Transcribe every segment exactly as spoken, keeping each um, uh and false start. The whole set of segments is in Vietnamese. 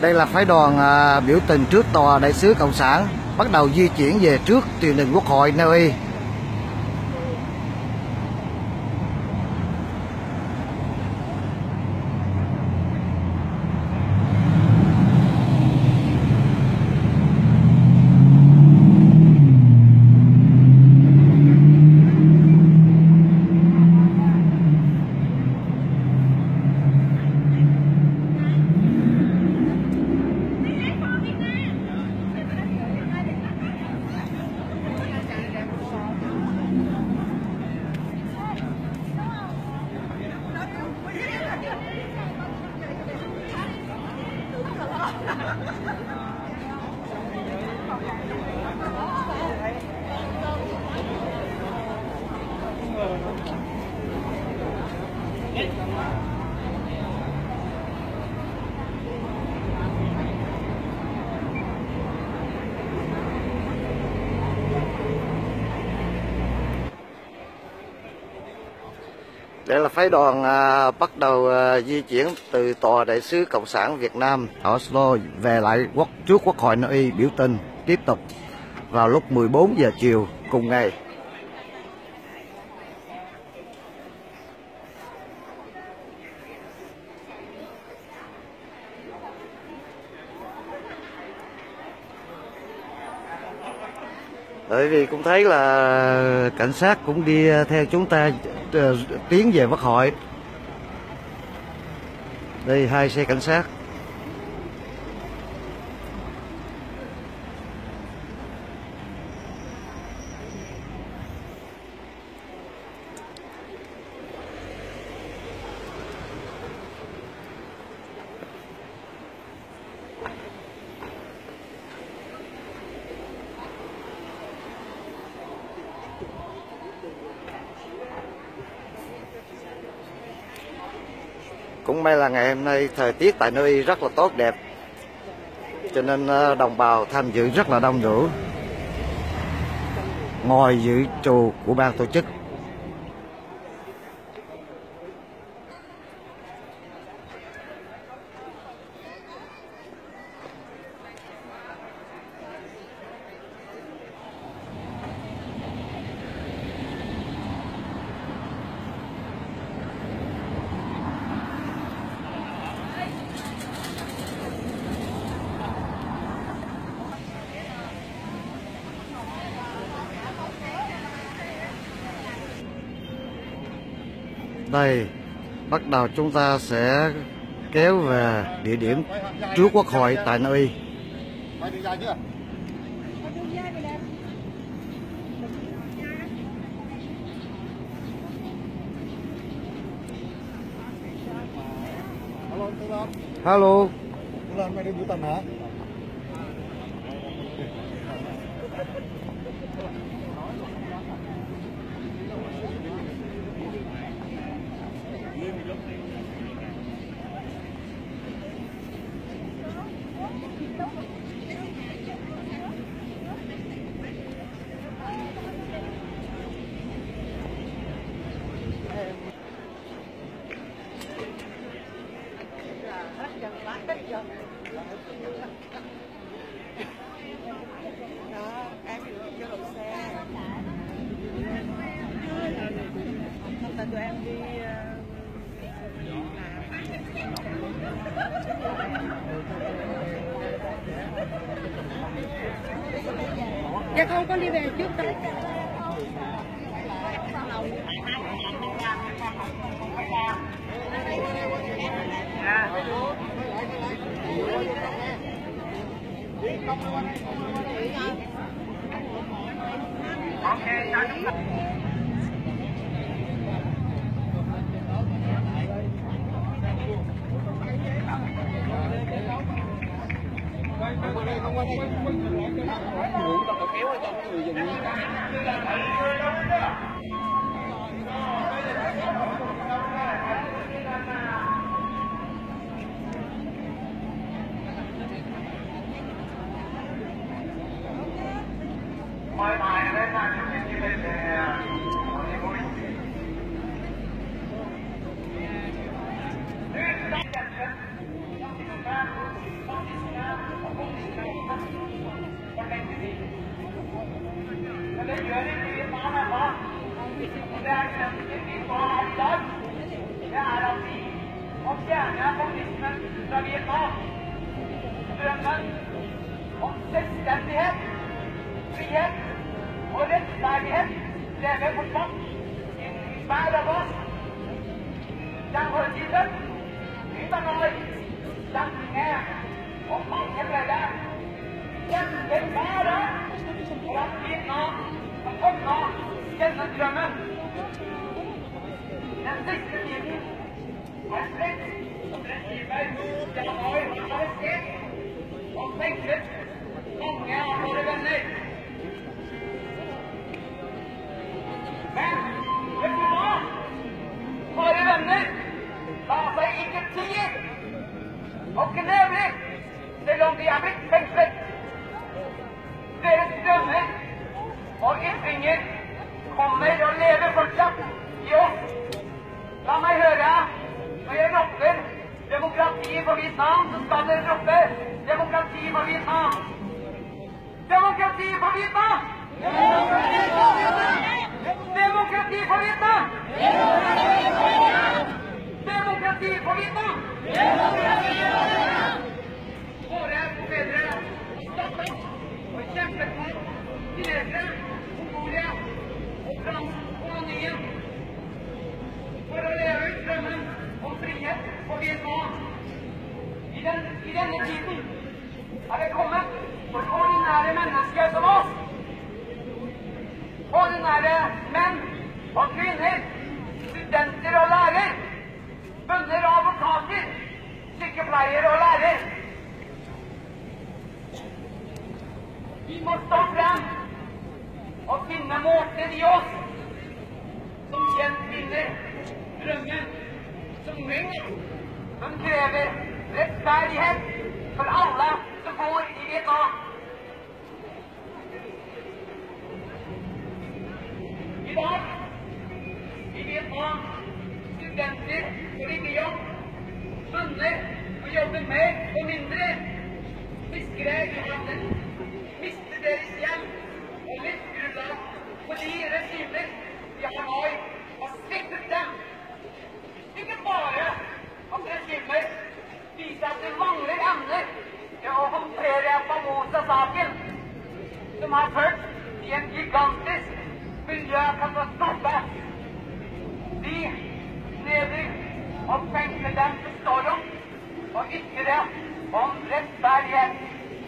Đây là phái đoàn à, biểu tình trước tòa đại sứ Cộng sản, bắt đầu di chuyển về trước truyền đình Quốc hội Na Uy. Đây là phái đoàn à, bắt đầu à, di chuyển từ tòa đại sứ Cộng sản Việt Nam ở Oslo về lại quốc trước Quốc hội Na Uy biểu tình tiếp tục vào lúc mười bốn giờ chiều cùng ngày. Bởi vì cũng thấy là cảnh sát cũng đi theo chúng ta uh, tiến về Quốc hội. Đây hai xe cảnh sát. Cũng may là ngày hôm nay thời tiết tại Na Uy rất là tốt đẹp, cho nên đồng bào tham dự rất là đông đủ, ngồi dự trù của ban tổ chức. Đây, bắt đầu chúng ta sẽ kéo về địa điểm trước Quốc hội tại Na Uy. Hello. Tụi em đi dạ không, con đi về trước đây. Mời bài lên là những cái av Vietnam. Drømmen om selvstendighet, frihet og rettferdighet lever fortsatt innen hver av oss. Den har gitt uten år, stemninger og mange flere. Kjemper hver dag for at Vietnam kan oppnå denne drømmen. Den siste tiden har sett som regimer som har arrestert og fengslet mange av våre venner. Men vet du hva? Våre venner la seg ikke tie og knevler selv om de er blitt fengslet. Deres drømmer og ytringer kommer og lever fortsatt i oss. La meg høre, når jeg ropper demokrati for Vietnam, så skal dere rope demokrati for Vietnam. Demokrati for Vietnam! Demokrati for Vietnam! Demokrati for Vietnam! Våre foreldre har stått opp og kjempet for kinesere, mongolia og transkolonien for å leve ut drømmen om frihet for Vietnam. I, den, I denne tiden er det kommet for ordinære mennesker som oss. Ordinære menn og kvinner, studenter og lærer, bønder og advokater, sykepleiere og lærer. Vi må stå frem og finne måter i oss som gjenfinner drømmen som ringer, som krever rettferdighet for alle som bor i Vietnam. I dag i Vietnam studenter får ikke jobb, bønder får jobbe mer og mindre, fiskere i vannet mister deres hjem og livsgrunnlag fordi regimer i Hanoi har sviktet dem. Ikke bare at regimer viser at det mangler evner til å håndtere Formosa-saken, som har ført i en gigantisk miljøkatastrofe. De snevrer og fengsler dem til storm og ytrer om rettferdighet.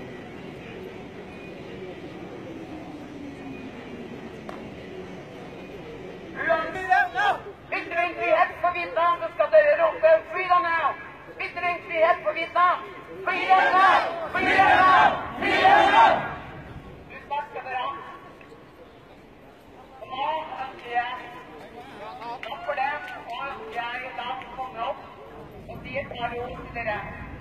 Ytringsfrihet for Vietnam, så skal dere rope freedom now! Ytringsfrihet for Vietnam! Freedom now! Freedom now! Freedom now! Du snakker dere om. Og nå ønsker jeg takk for det, og ønsker jeg da komme opp og si et par ord til dere.